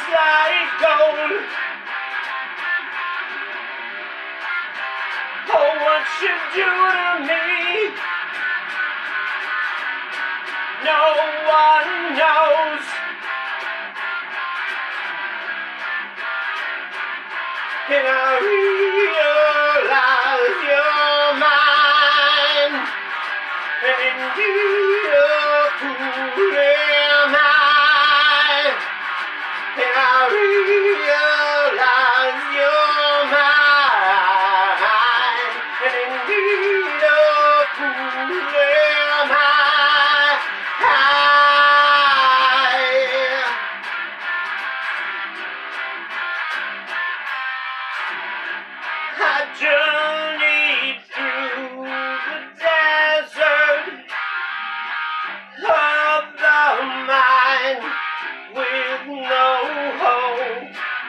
like gold. Oh, what you do to me, no one knows. And I realize you're mine, and indeed a fool am I. And I realize you're mine, and indeed a fool am I. I journeyed through the desert of the mind with no hope.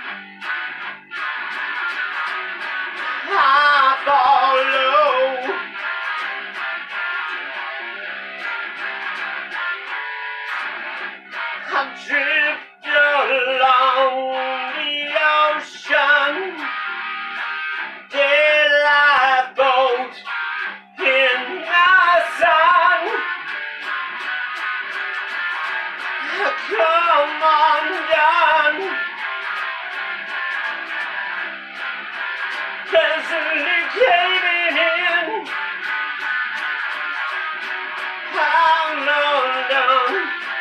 I follow. I drift along the ocean, daylight boat in the sun. Come undone, pleasantly caving in. I'm undone.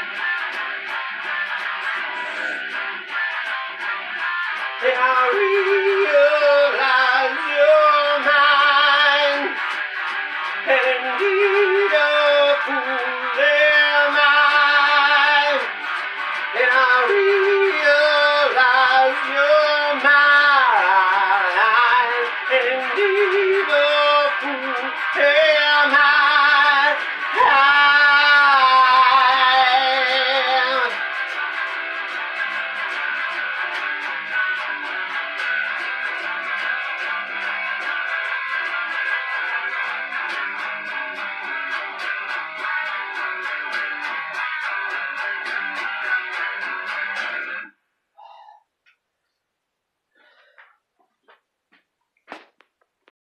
And I realize you're mine, and indeed a fool am I. And I realize